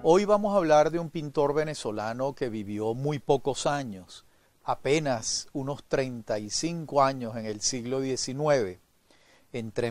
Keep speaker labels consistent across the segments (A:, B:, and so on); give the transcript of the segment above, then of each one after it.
A: Hoy vamos a hablar de un pintor venezolano que vivió muy pocos años, apenas unos 35 años en el siglo XIX, entre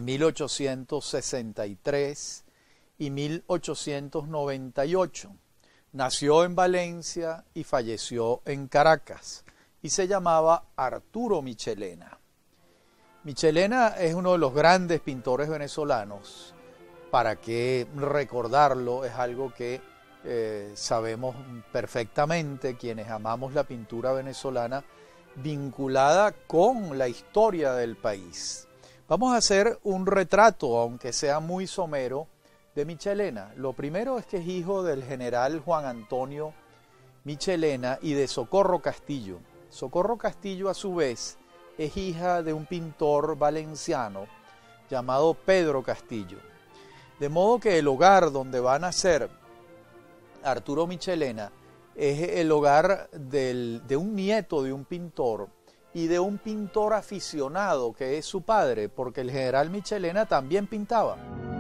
A: 1863 y 1898. Nació en Valencia y falleció en Caracas y se llamaba Arturo Michelena. Michelena es uno de los grandes pintores venezolanos. ¿Para qué recordarlo? Es algo que sabemos perfectamente quienes amamos la pintura venezolana vinculada con la historia del país. Vamos a hacer un retrato, aunque sea muy somero, de Michelena. Lo primero es que es hijo del general Juan Antonio Michelena y de Socorro Castillo. Socorro Castillo, a su vez, es hija de un pintor valenciano llamado Pedro Castillo. De modo que el hogar donde va a nacer Arturo Michelena es el hogar de un nieto de un pintor y de un pintor aficionado que es su padre, porque el general Michelena también pintaba.